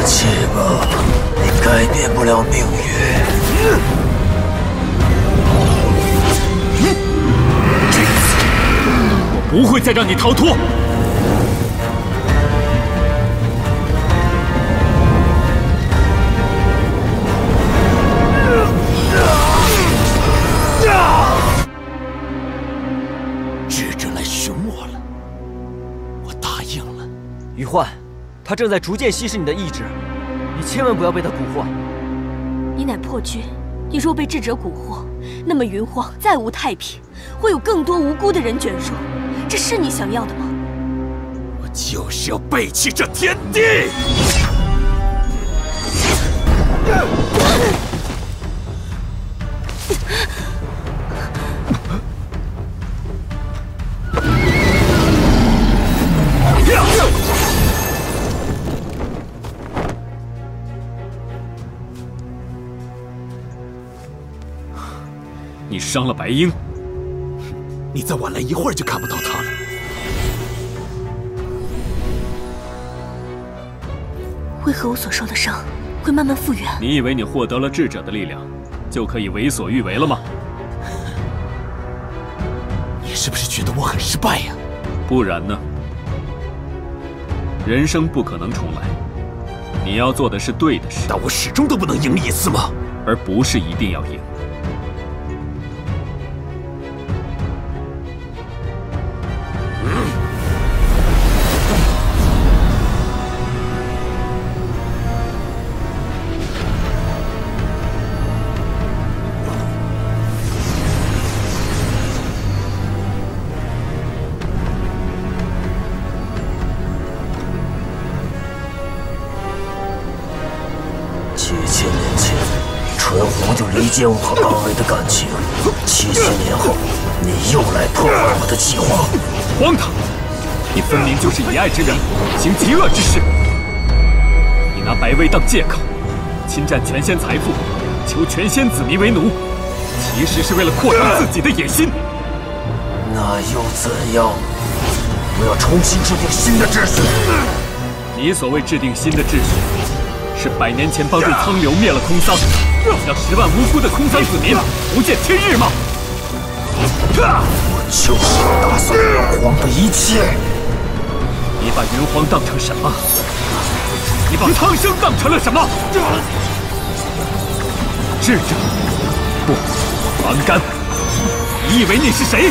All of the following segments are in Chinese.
弃吧，你改变不了命运。 这次我不会再让你逃脱。 智者来寻我了，我答应了。 余焕，他正在逐渐稀释你的意志，你千万不要被他蛊惑。 你乃破军，你若被智者蛊惑，那么云荒再无太平，会有更多无辜的人卷入，这是你想要的吗？ 我就是要背弃这天地！ 你伤了白鹰， 你再晚来一会儿就看不到他了。 为何我所受的伤会慢慢复原？ 你以为你获得了智者的力量，就可以为所欲为了吗？ 你是不是觉得我很失败呀？ 不然呢？人生不可能重来，你要做的是对的事。 但我始终都不能赢一次吗？ 而不是一定要赢。 7000年前，纯红就理解我和刚伟的感情。7000年后，你又来破坏我的计划， 荒唐！你分明就是以爱之名，行极恶之事。你拿白薇当借口，侵占全仙财富，求全仙子民为奴，其实是为了扩张自己的野心。 那又怎样？我要重新制定新的秩序。 你所谓制定新的秩序，是100年前帮助苍流灭了空桑，让10万无辜的空桑子民不见天日吗？ 我就是要打碎云荒的一切。 你把云荒当成什么？你把苍生当成了什么？智者，不，王干，你以为你是谁？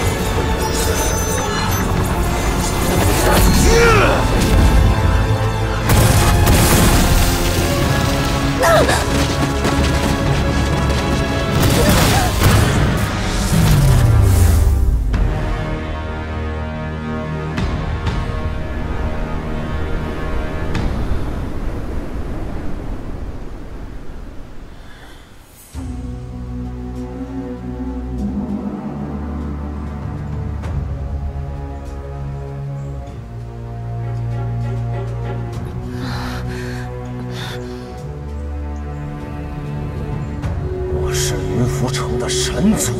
云浮城的神族，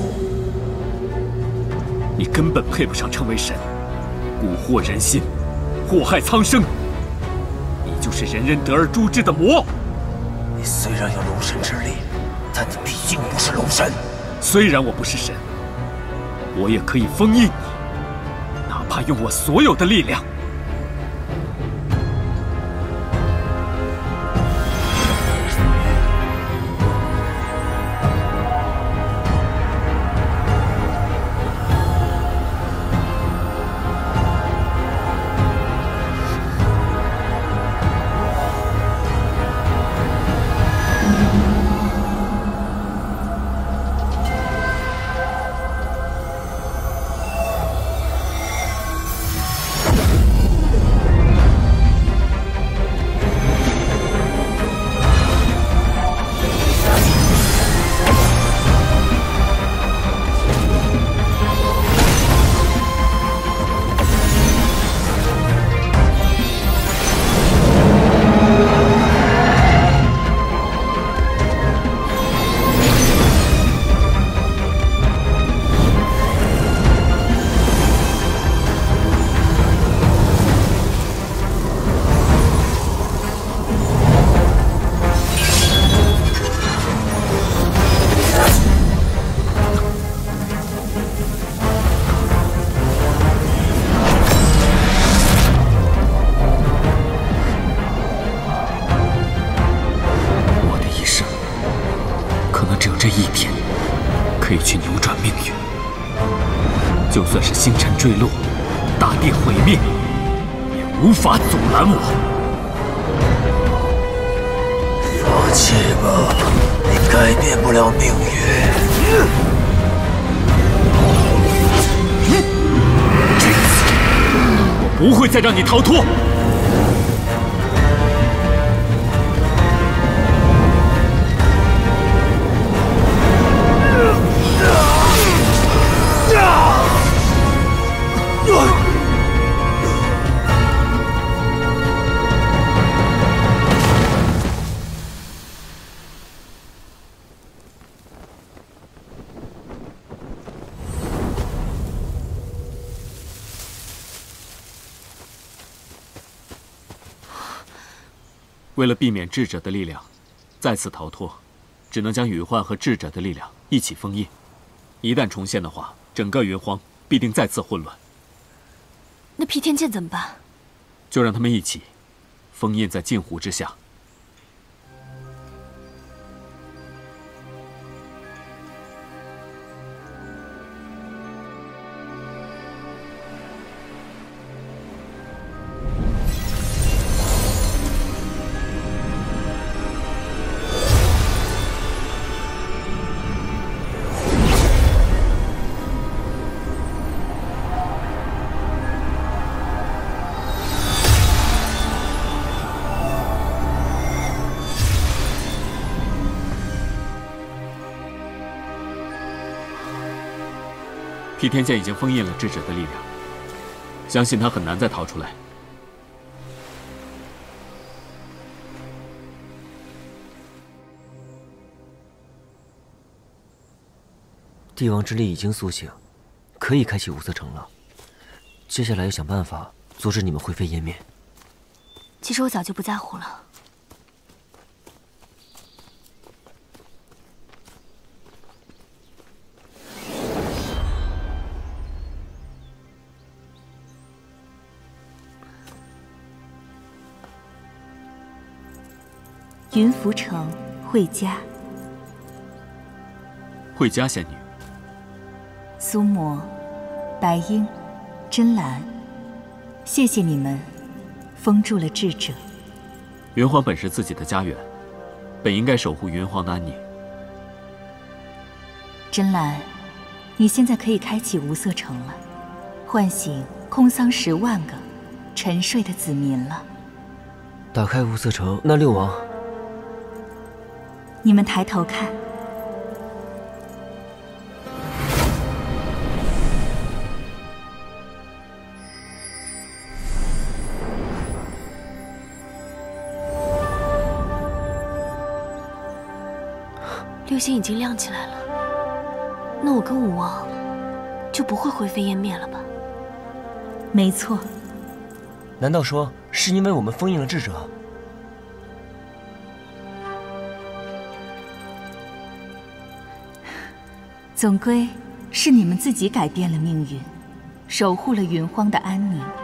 你根本配不上称为神，蛊惑人心，祸害苍生。你就是人人得而诛之的魔。 你虽然有龙神之力，但你毕竟不是龙神。 虽然我不是神，我也可以封印你，哪怕用我所有的力量。 可以去扭转命运。就算是星辰坠落，大地毁灭，也无法阻拦我。 放弃吧，你改变不了命运。 这次，我不会再让你逃脱。为了避免智者的力量再次逃脱，只能将羽幻和智者的力量一起封印。一旦重现的话，整个云荒必定再次混乱。 那披天剑怎么办？ 就让他们一起封印在镜湖之下。披天剑已经封印了智者的力量，相信他很难再逃出来。 帝王之力已经苏醒，可以开启五色城了。接下来要想办法阻止你们灰飞烟灭。 其实我早就不在乎了。 云浮城，慧家。 慧家仙女。 苏沫、白鹰、真兰，谢谢你们封住了智者。 云荒本是自己的家园，本应该守护云荒的安宁。 真兰，你现在可以开启无色城了，唤醒空桑10万个沉睡的子民了。 打开无色城，那六王。 你们抬头看， 流星已经亮起来了，那我跟武王就不会灰飞烟灭了吧？ 没错。 难道说是因为我们封印了智者？ 总归是你们自己改变了命运，守护了云荒的安宁。